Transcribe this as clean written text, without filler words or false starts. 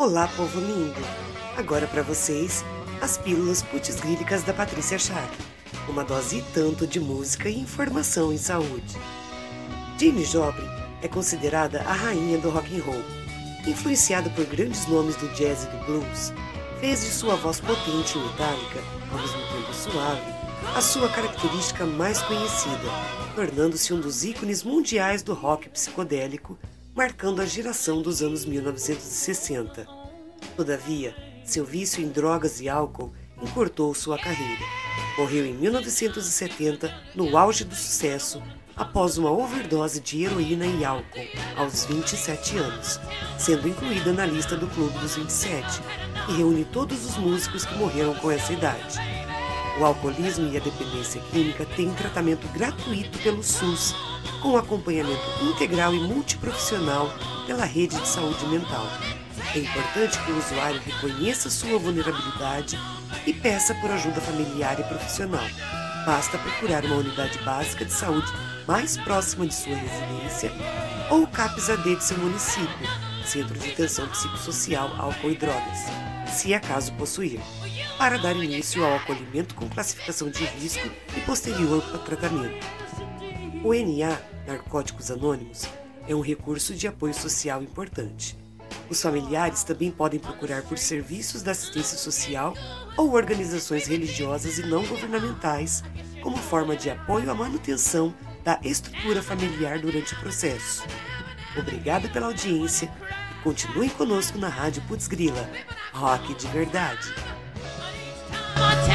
Olá, povo lindo! Agora para vocês, as pílulas putz-grílicas da Patrícia Chac. Uma dose e tanto de música e informação em saúde. Janis Joplin é considerada a rainha do rock and roll. Influenciada por grandes nomes do jazz e do blues, fez de sua voz potente e metálica, ao mesmo tempo suave, a sua característica mais conhecida, tornando-se um dos ícones mundiais do rock psicodélico, marcando a geração dos anos 1960. Todavia, seu vício em drogas e álcool encurtou sua carreira. Morreu em 1970, no auge do sucesso, após uma overdose de heroína e álcool, aos 27 anos, sendo incluída na lista do Clube dos 27, que reúne todos os músicos que morreram com essa idade. O alcoolismo e a dependência química têm tratamento gratuito pelo SUS, com acompanhamento integral e multiprofissional pela rede de saúde mental. É importante que o usuário reconheça sua vulnerabilidade e peça por ajuda familiar e profissional. Basta procurar uma unidade básica de saúde mais próxima de sua residência ou o CAPS-AD de seu município, Centro de Atenção Psicossocial, Álcool e Drogas, se acaso possuir, para dar início ao acolhimento com classificação de risco e posterior tratamento. O NA, Narcóticos Anônimos, é um recurso de apoio social importante. Os familiares também podem procurar por serviços da assistência social ou organizações religiosas e não governamentais como forma de apoio à manutenção da estrutura familiar durante o processo. Obrigado pela audiência e continuem conosco na Rádio Putz Grila, rock de verdade.